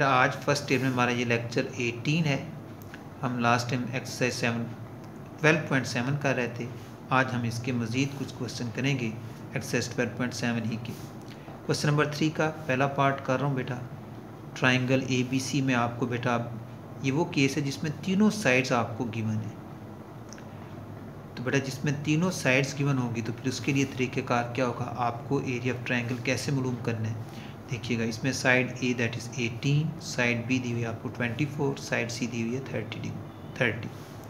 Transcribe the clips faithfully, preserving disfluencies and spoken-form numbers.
आज first year में हमारा ये लेक्चर अठारह है। हम last time exercise seven twelve point seven कर रहे थे। आज हम इसके मज़ीद कुछ क्वेश्चन करेंगे एक्सरसाइज ट्वेल्व पॉइंट सेवन ही के। क्वेश्चन नंबर थ्री का पहला पार्ट कर रहा हूँ बेटा। ट्राइंगल ए बी सी में आपको बेटा ये वो केस है जिसमें तीनों साइड्स आपको गिवन है। तो बेटा जिसमें तीनों साइड्स गिवन होगी तो फिर उसके लिए तरीक़ेकार क्या होगा, आपको एरिया ऑफ ट्राइंगल कैसे मालूम करना है। देखिएगा इसमें side A that is eighteen, side B दी हुई है आपको ट्वेंटी फोर, साइड सी दी हुई है थर्टी थर्टी।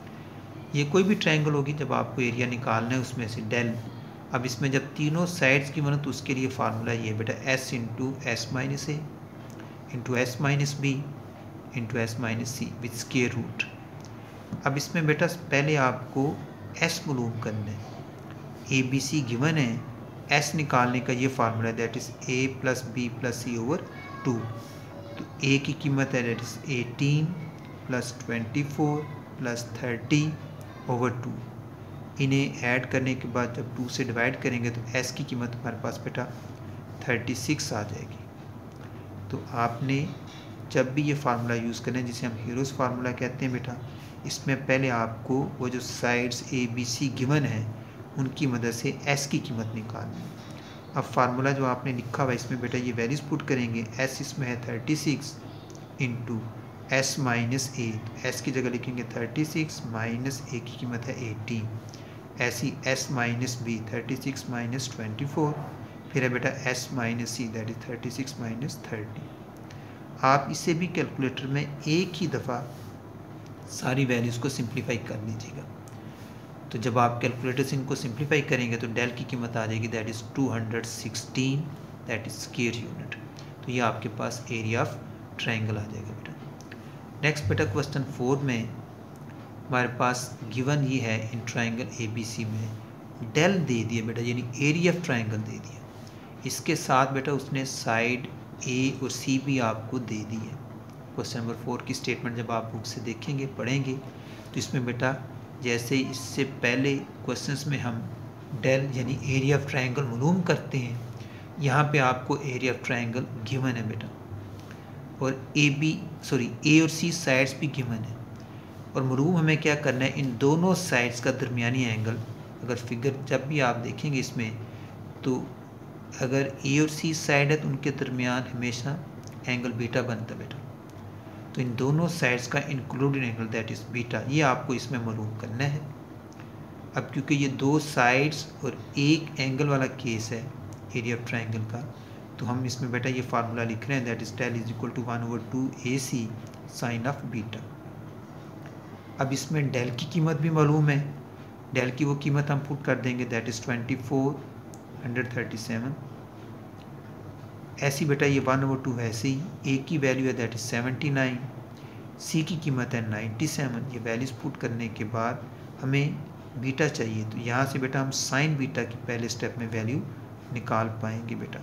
ये कोई भी ट्रायंगल होगी जब आपको एरिया निकालना है उसमें से डेल। अब इसमें जब तीनों साइड्स की बनो तो उसके लिए फार्मूला ये बेटा S into S minus A into S minus B into S minus C with square root. अब इसमें बेटा पहले आपको एस मालूम करना है। ए बी सी गिवन है, एस निकालने का ये फार्मूला है that is A plus B plus C over two. तो ए की कीमत है that is eighteen plus twenty four plus thirty over two. इन्हें ऐड करने के बाद जब टू से डिवाइड करेंगे तो एस की कीमत हमारे पास बेटा थर्टी सिक्स आ जाएगी। तो आपने जब भी ये फार्मूला यूज़ करें जिसे हम हीरोज़ फार्मूला कहते हैं बेटा, इसमें पहले आपको वो जो sides A B C given है उनकी मदद से एस की कीमत निकालनी है। अब फार्मूला जो आपने लिखा हुआ है इसमें बेटा ये वैल्यूज़ पुट करेंगे। एस इसमें है thirty six into S minus A, S की जगह लिखेंगे थर्टी सिक्स माइनस ए की कीमत है एटीन। ऐसी S minus B thirty six minus twenty four, फिर है बेटा S minus C that is thirty six minus thirty. आप इसे भी कैलकुलेटर में एक ही दफ़ा सारी वैल्यूज़ को सिंप्लीफाई कर लीजिएगा। तो जब आप कैलकुलेटर से इनको सिंप्लीफाई करेंगे तो डेल की कीमत आ जाएगी that is two hundred sixteen that is square unit. तो ये आपके पास एरिया ऑफ ट्रायंगल आ जाएगा बेटा। नेक्स्ट बेटा क्वेश्चन फोर में हमारे पास गिवन ये है इन ट्रायंगल ए बी सी में डेल दे दिया बेटा, यानी एरिया ऑफ ट्रायंगल दे दिया। इसके साथ बेटा उसने साइड ए और सी भी आपको दे दी है। क्वेश्चन नंबर फोर की स्टेटमेंट जब आप बुक से देखेंगे पढ़ेंगे तो इसमें बेटा जैसे इससे पहले क्वेश्चंस में हम डेल यानी एरिया ऑफ ट्रायंगल मालूम करते हैं, यहाँ पे आपको एरिया ऑफ ट्रायंगल गिवन है बेटा। और ए बी सॉरी ए और सी साइड्स भी गिवन है। और मालूम हमें क्या करना है, इन दोनों साइड्स का दरमियानी एंगल। अगर फिगर जब भी आप देखेंगे इसमें तो अगर ए और सी साइड है तो उनके दरमियान हमेशा एंगल बीटा बनता है बेटा। तो इन दोनों साइड्स का included angle that is beta, ये आपको इसमें मालूम करना है। अब क्योंकि ये दो साइड्स और एक एंगल वाला केस है एरिया ऑफ ट्रायंगल का, तो हम इसमें बेटा ये फार्मूला लिख रहे हैं that is del is equal to one over two A C sine of beta. अब इसमें डेल की कीमत भी मालूम है, डेल की वो कीमत हम पुट कर देंगे that is twenty four hundred thirty seven. ऐसी बेटा ये वन ओवर टू वैसे ही, ए की वैल्यू है that is seventy nine, C की कीमत है नाइन्टी सेवन। ये वैल्यूज़ पुट करने के बाद हमें बीटा चाहिए, तो यहाँ से बेटा हम साइन बीटा की पहले स्टेप में वैल्यू निकाल पाएंगे बेटा।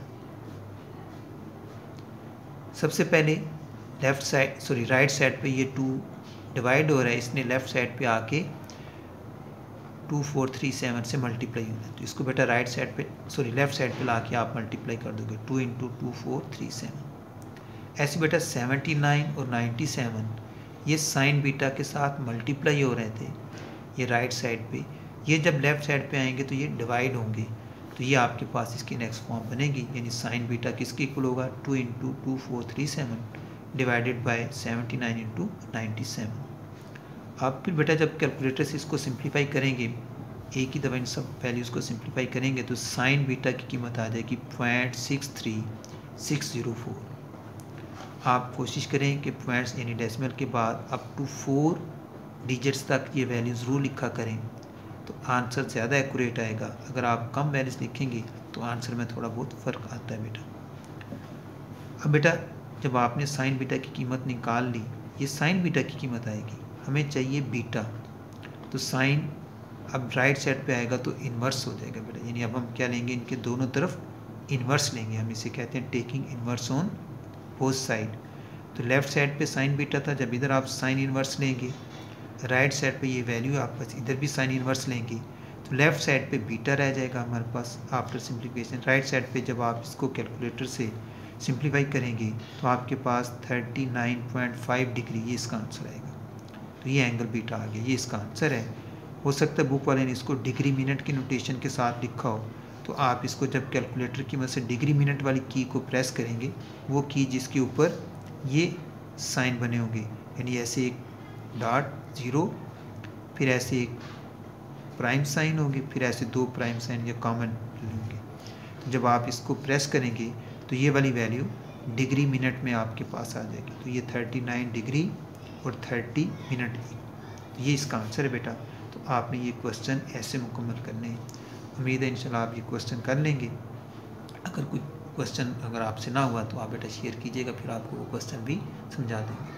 सबसे पहले left side sorry right side पे ये टू डिवाइड हो रहा है, इसने लेफ़्ट साइड पे आके टू फोर थ्री सेवन से मल्टीप्लाई होना है। तो इसको बेटा राइट साइड पे सॉरी लेफ़्ट साइड पे ला के आप मल्टीप्लाई कर दोगे two into two four three seven. ऐसे बेटा सेवेंटी नाइन और नाइन्टी सेवन ये साइन बीटा के साथ मल्टीप्लाई हो रहे थे ये राइट साइड पे। ये जब लेफ़्ट साइड पे आएंगे तो ये डिवाइड होंगे, तो ये आपके पास इसकी नेक्स्ट फॉर्म बनेगी, यानी साइन बीटा किसके इक्वल होगा two into two four three seven divided by seventy nine into ninety seven. आप फिर बेटा जब कैलकुलेटर से इसको सिंप्लीफाई करेंगे, एक ही दफ़ा इन सब वैल्यूज़ को सिंप्लीफाई करेंगे तो साइन बीटा की कीमत आ जाएगी point six three six zero four. आप कोशिश करें कि पॉइंट्स यानी डेसिमल के बाद अप टू फोर डिजिट्स तक ये वैल्यू ज़रूर लिखा करें, तो आंसर ज़्यादा एक्यूरेट आएगा। अगर आप कम वैल्यूज़ लिखेंगे तो आंसर में थोड़ा बहुत फ़र्क आता है बेटा। अब बेटा जब आपने साइन बीटा की कीमत निकाल ली, ये साइन बीटा की कीमत आएगी, हमें चाहिए बीटा। तो साइन अब राइट साइड पे आएगा तो इन्वर्स हो जाएगा बेटा, यानी अब हम क्या लेंगे, इनके दोनों तरफ इन्वर्स लेंगे। हम इसे कहते हैं taking inverse on both side. तो लेफ़्ट साइड पे साइन बीटा था, जब इधर आप साइन इन्वर्स लेंगे, राइट साइड पे ये वैल्यू आप बस इधर भी साइन इन्वर्स लेंगे, तो लेफ़्ट साइड पे बीटा रह जाएगा हमारे पास आफ्टर सिंप्लीफिकेशन। राइट साइड पे जब आप इसको कैलकुलेटर से सिंप्लीफाई करेंगे तो आपके पास thirty nine point five degree ये इसका आंसर आएगा। तो ये एंगल बीटा आ गया, ये इसका आंसर है। हो सकता है बुक वाले ने इसको डिग्री मिनट की नोटेशन के साथ लिखा हो, तो आप इसको जब कैलकुलेटर की मदद से डिग्री मिनट वाली की को प्रेस करेंगे, वो की जिसके ऊपर ये साइन बने होंगे, यानी ऐसे एक डॉट ज़ीरो, फिर ऐसे एक प्राइम साइन होगी, फिर ऐसे दो प्राइम साइन या कॉमन होंगे। तो जब आप इसको प्रेस करेंगे तो ये वाली वैल्यू डिग्री मिनट में आपके पास आ जाएगी। तो ये थर्टी नाइन डिग्री और थर्टी मिनट, ये इसका आंसर है बेटा। तो आपने ये क्वेश्चन ऐसे मुकम्मल करने हैं। उम्मीद है इंशाल्लाह आप ये क्वेश्चन कर लेंगे। अगर कोई क्वेश्चन अगर आपसे ना हुआ तो आप बेटा शेयर कीजिएगा, फिर आपको वो क्वेश्चन भी समझा देंगे।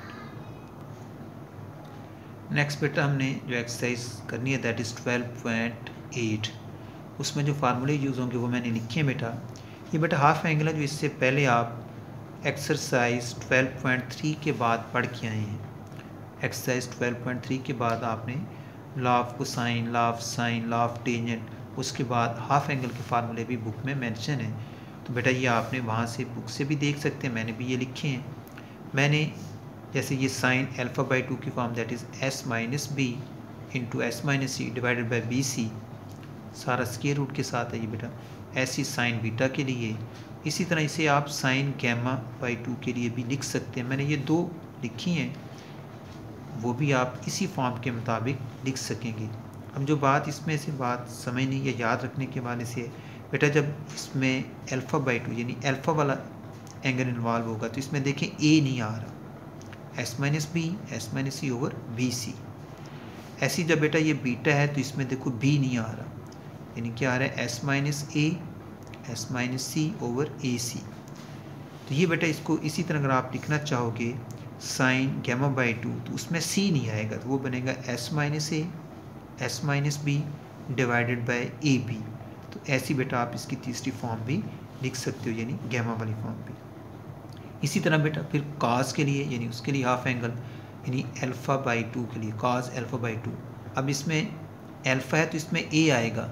नेक्स्ट बेटा हमने जो एक्सरसाइज करनी है that is twelve point eight, उसमें जो फार्मूले यूज़ होंगे वो मैंने लिखे हैं बेटा। ये बेटा हाफ एंगल है जो इससे पहले आप एक्सरसाइज ट्वेल्व पॉइंट थ्री के बाद पढ़ के आए हैं। एक्सरसाइज ट्वेल्व पॉइंट थ्री के बाद आपने law of cosine, law of sine, law of tangent, उसके बाद हाफ एंगल के फार्मूले भी बुक में मेंशन है। तो बेटा ये आपने वहाँ से बुक से भी देख सकते हैं, मैंने भी ये लिखे हैं। मैंने जैसे ये साइन अल्फ़ा बाई टू की form that is S minus B into S minus C divided by B C, सारा स्क्वायर रूट के साथ है ये बेटा। ऐसी साइन बीटा के लिए, इसी तरह इसे आप साइन गैमा बाई टू के लिए भी लिख सकते हैं। मैंने ये दो लिखी हैं, वो भी आप इसी फॉर्म के मुताबिक लिख सकेंगे। अब जो बात इसमें से बात समझने या याद रखने के वाले से बेटा, जब इसमें अल्फ़ा बाई टू यानी अल्फ़ा वाला एंगल इन्वॉल्व होगा तो इसमें देखें ए नहीं आ रहा, S minus B, S minus C over B C. ऐसी जब बेटा ये बीटा है तो इसमें देखो बी नहीं आ रहा, यानी क्या आ रहा है S minus A, S minus C over A C. तो ये बेटा इसको इसी तरह अगर आप लिखना चाहोगे साइन गैमा बाई टू तो उसमें सी नहीं आएगा, तो वो बनेगा S minus A, S minus B divided by A B. तो ऐसी बेटा आप इसकी तीसरी फॉर्म भी लिख सकते हो, यानी गैमा वाली फॉर्म भी। इसी तरह बेटा फिर कॉस के लिए, यानी उसके लिए हाफ एंगल यानी अल्फ़ा बाई टू के लिए कॉस अल्फ़ा बाई टू। अब इसमें अल्फ़ा है तो इसमें ए आएगा,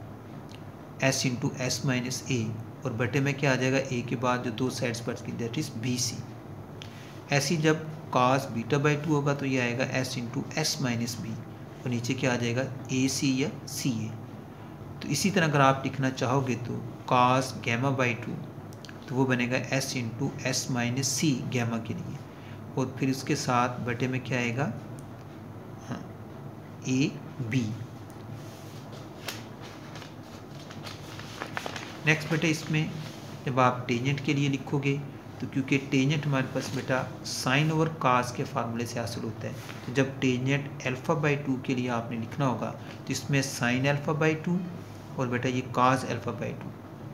S into S minus A, और बटे में क्या आ जाएगा ए के बाद जो दो साइड्स पर दैट इज़ बी सी। ऐसी जब कॉस बीटा बाई टू होगा तो ये आएगा S into S minus B, और नीचे क्या आ जाएगा ए सी या सी ए। तो इसी तरह अगर आप लिखना चाहोगे तो कॉस गैमा बाई टू तो वो बनेगा S into S minus C gamma के लिए, और फिर उसके साथ बटे में क्या आएगा हाँ ए बी। नेक्स्ट बेटा इसमें जब आप टेंजेंट के लिए लिखोगे तो क्योंकि टेंजेंट हमारे पास बेटा साइन ओवर कास के फार्मूले से हासिल होता है, तो जब टेंजेंट अल्फ़ा बाई टू के लिए आपने लिखना होगा तो इसमें साइन अल्फ़ा बाई टू और बेटा ये कास अल्फ़ा बाई टू,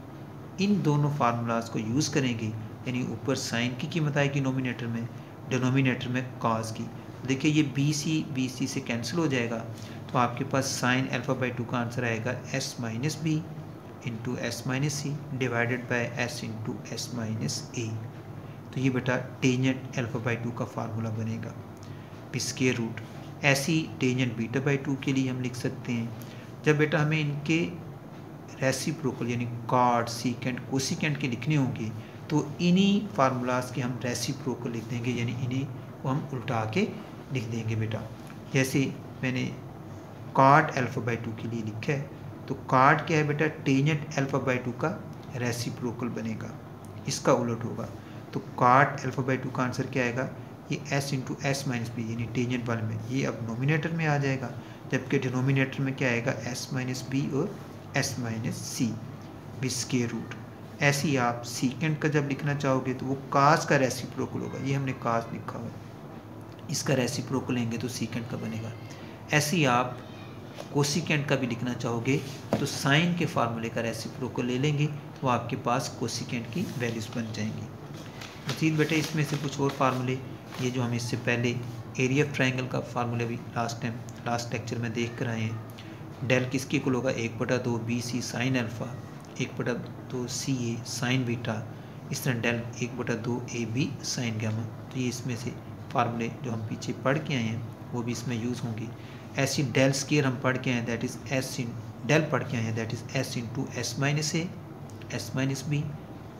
इन दोनों फार्मूलाज को यूज़ करेंगे। यानी ऊपर साइन की कीमत आएगी नोमिनेटर में, डिनोमिनेटर में कास की। देखिए ये बी सी बी सी से कैंसिल हो जाएगा, तो आपके पास साइन अल्फ़ा बाई टू का आंसर आएगा S minus B into S minus C divided by S into S minus A. तो ये बेटा टेंजेंट अल्फ़ा बाई टू का फार्मूला बनेगा स्क्वायर रूट। ऐसी टेंजेंट बीटा बाई टू के लिए हम लिख सकते हैं जब बेटा हमें इनके रेसिप्रोकल यानी कॉट सीकेंट कोसिकेंट के लिखने होंगे तो इन्हीं फार्मूलाज के हम रेसिप्रोकल लिख देंगे, यानी इन्हें को हम उल्टा के लिख देंगे बेटा। जैसे मैंने कॉट अल्फ़ा बाई टू के लिए लिखा है तो कॉट क्या है बेटा टेंजेंट अल्फ़ा बाई टू का रेसिप्रोकल बनेगा, इसका उलट होगा। तो कॉट अल्फ़ा बाई टू का आंसर क्या आएगा ये S into S minus B, यानी टेंजेंट वाले में ये अब नोमिनेटर में आ जाएगा, जबकि डिनोमिनेटर में क्या आएगा एस माइनस बी और एस माइनस सी भी स्क्वायर रूट। ऐसे ही आप सीकेंट का जब लिखना चाहोगे तो वो कास का रेसिप्रोकल होगा, ये हमने कास लिखा हुआ है, इसका रेसिप्रोकल लेंगे तो सीकेंट का बनेगा। ऐसे ही आप कोसिकेंट का भी लिखना चाहोगे तो साइन के फार्मूले का रेसिप्रोकल ले लेंगे तो आपके पास कोसिकेंट की वैल्यूज़ बन जाएंगी। मज़ीद बेटे इसमें से कुछ और फार्मूले, ये जो हम इससे पहले एरिया ऑफ ट्राइंगल का फार्मूला भी लास्ट टाइम लास्ट लेक्चर में देख कर आए हैं। डेल किसके इक्वल होगा एक बटा दो बी सी साइन अल्फ़ा, एक बटा दो सी ए साइन बीटा, इस तरह डेल एक बटा दो ए बी साइन गामा। तो ये इसमें से फार्मूले जो हम पीछे पढ़ के आए हैं वो भी इसमें यूज़ होंगे। ऐसी डेल स्केयर हम पढ़ के आए हैं that is S in del पढ़ के आए हैं that is S into S minus A S minus B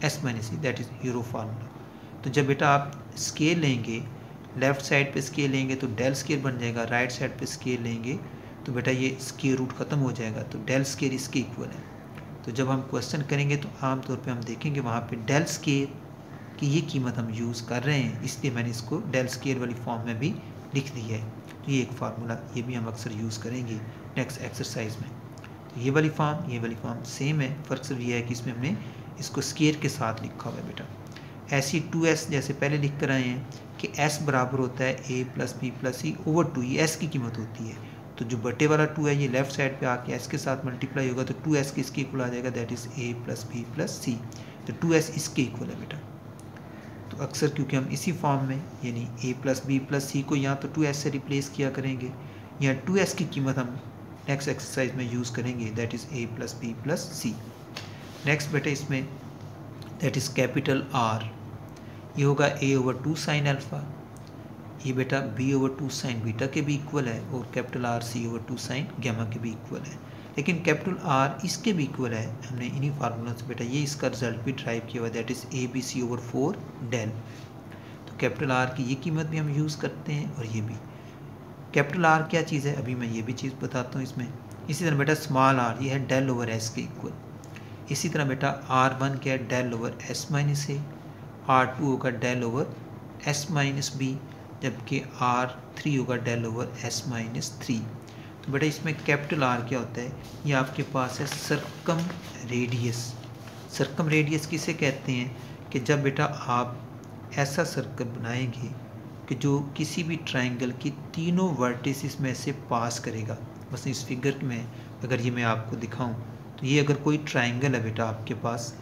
S minus C, that is your formula. तो जब बेटा आप स्केल लेंगे, लेफ़्ट साइड पे स्केल लेंगे तो डेल स्केल बन जाएगा, राइट साइड पे स्केल लेंगे तो बेटा ये स्केयर रूट ख़त्म हो जाएगा, तो डेल स्केयर इसके इक्वल है। तो जब हम क्वेश्चन करेंगे तो आमतौर पे हम देखेंगे वहाँ पे डेल स्केयर की ये कीमत हम यूज़ कर रहे हैं, इसलिए मैंने इसको डेल स्केयर वाली फॉर्म में भी लिख दिया है। तो ये एक फार्मूला, ये भी हम अक्सर यूज़ करेंगे नेक्स्ट एक्सरसाइज में। तो ये वाली फॉर्म ये वाली फॉर्म सेम है, फ़र्क सिर्फ ये है कि इसमें हमने इसको स्केयर के साथ लिखा हुआ है बेटा। ऐसी टू एस जैसे पहले लिख कर आए हैं कि एस बराबर होता है A plus B plus C over two, ये एस की कीमत होती है। तो जो बटे वाला टू है ये लेफ्ट साइड पे आके एस के साथ मल्टीप्लाई होगा, तो टू एस किसके इक्वल आ जाएगा, that is A plus B plus C. तो टू एस इसके इक्वल है बेटा। तो अक्सर क्योंकि हम इसी फॉर्म में यानी A plus B plus C को यहाँ तो टू एस से रिप्लेस किया करेंगे, यहाँ टू एस की कीमत हम नेक्स्ट एक्सरसाइज में यूज़ करेंगे, that is A plus B plus C. Next बेटा इसमें दैट इज़ कैपिटल आर, ये होगा A over two sine alpha, ये बेटा B over two sine beta के भी इक्वल है, और capital R C over two sine gamma के भी इक्वल है। लेकिन कैपिटल आर इसके भी इक्वल है, हमने इन्हीं फार्मूला से बेटा ये इसका रिजल्ट भी ड्राइव किया हुआ, that is A B C over four del. तो कैपिटल आर की ये कीमत भी हम यूज़ करते हैं, और ये भी। कैपिटल आर क्या चीज़ है, अभी मैं ये भी चीज़ बताता हूँ इसमें। इसी तरह बेटा स्मॉल आर, ये है डेल ओवर एस के इक्वल। इसी तरह बेटा आर वन क्या है, del over S minus A. R two होगा del over S minus B, जबकि आर थ्री होगा del over S minus three. तो बेटा इसमें कैपिटल आर क्या होता है, ये आपके पास है सर्कम रेडियस। सर्कम रेडियस किसे कहते हैं कि जब बेटा आप ऐसा सर्कल बनाएंगे कि जो किसी भी ट्रायंगल की तीनों वर्टिसेस में से पास करेगा। बस इस फिगर में अगर ये मैं आपको दिखाऊं तो ये अगर कोई ट्रायंगल है बेटा आपके पास,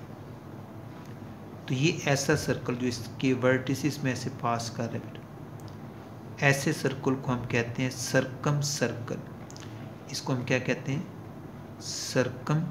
तो ये ऐसा सर्कल जो इसके वर्टिसेस में से पास कर रहा है बेटा, ऐसे सर्कल को हम कहते हैं सर्कम सर्कल। इसको हम क्या कहते हैं, सर्कम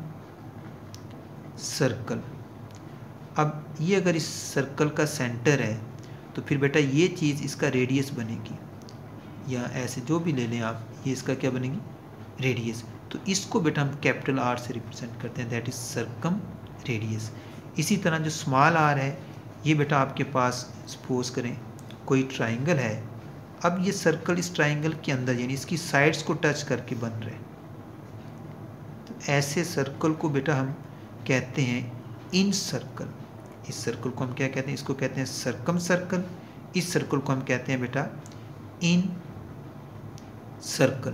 सर्कल। अब ये अगर इस सर्कल का सेंटर है तो फिर बेटा ये चीज़ इसका रेडियस बनेगी, या ऐसे जो भी ले लें आप, ये इसका क्या बनेगी, रेडियस। तो इसको बेटा हम कैपिटल आर से रिप्रेजेंट करते हैं, दैट इज़ सर्कम रेडियस। इसी तरह जो स्मॉल आर है, ये बेटा आपके पास सपोज करें कोई ट्राइंगल है, अब ये सर्कल इस ट्राइंगल के अंदर यानी इसकी साइड्स को टच करके बन रहे हैं, तो ऐसे सर्कल को बेटा हम कहते हैं इन सर्कल। इस सर्कल को हम क्या कहते हैं, इसको कहते हैं सर्कम सर्कल। इस सर्कल को हम कहते हैं बेटा इन सर्कल।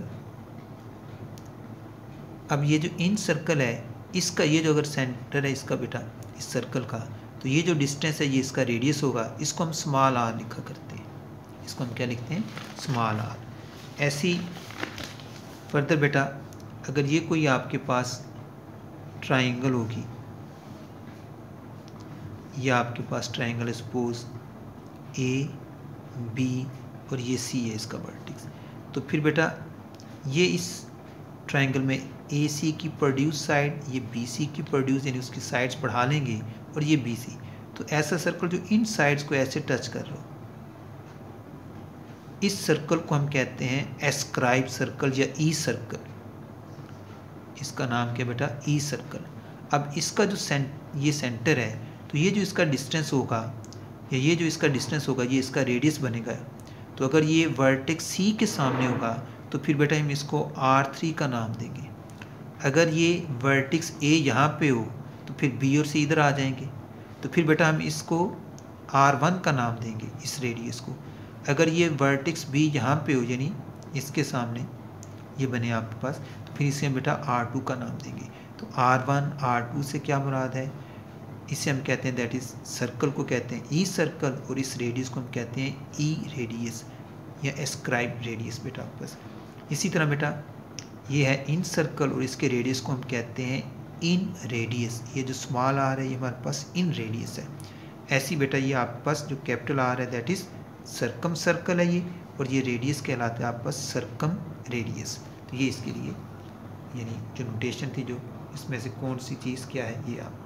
अब ये जो इन सर्कल है, इसका ये जो अगर सेंटर है इसका बेटा इस सर्कल का, तो ये जो डिस्टेंस है ये इसका रेडियस होगा, इसको हम स्मॉल आर लिखा करते हैं। इसको हम क्या लिखते हैं, स्मॉल आर। ऐसी फर्दर बेटा अगर ये कोई आपके पास ट्राइंगल होगी, ये आपके पास ट्राइंगल है सपोज ए बी और ये सी है इसका वर्टेक्स, तो फिर बेटा ये इस ट्राइंगल में ए सी की प्रोड्यूस साइड, ये बी सी की प्रोड्यूस यानी उसकी साइड्स बढ़ा लेंगे, और ये बी सी। तो ऐसा सर्कल जो इन साइड्स को ऐसे टच कर रहा हो, इस सर्कल को हम कहते हैं एस्क्राइब सर्कल या ई सर्कल। इसका नाम क्या बेटा, ई सर्कल। अब इसका जो सेंट ये सेंटर है, तो ये जो इसका डिस्टेंस होगा या ये जो इसका डिस्टेंस होगा ये इसका रेडियस बनेगा। तो अगर ये वर्टेक्स सी के सामने होगा तो फिर बेटा हम इसको आर थ्री का नाम देंगे। अगर ये वर्टेक्स ए यहाँ पे हो तो फिर बी और सी इधर आ जाएंगे, तो फिर बेटा हम इसको आर वन का नाम देंगे इस रेडियस को। अगर ये वर्टेक्स बी यहाँ पे हो यानी इसके सामने ये बने आपके पास, तो फिर इसे हम बेटा आर टू का नाम देंगे। तो आर वन आर टू से क्या मुराद है, इसे हम कहते हैं दैट इज़ सर्कल को कहते हैं ई सर्कल, और इस रेडियस को हम कहते हैं ई रेडियस या एस्क्राइब रेडियस बेटा आपके पास। इसी तरह बेटा ये है इन सर्कल और इसके रेडियस को हम कहते हैं इन रेडियस। ये जो स्मॉल आर है ये हमारे पास इन रेडियस है। ऐसी बेटा ये आपके पास जो कैपिटल आर है दैट इज़ सर्कम सर्कल है ये, और ये रेडियस कहलाता है आपके पास सर्कम रेडियस। तो ये इसके लिए यानी जो नोटेशन थी, जो इसमें से कौन सी चीज़ क्या है ये आप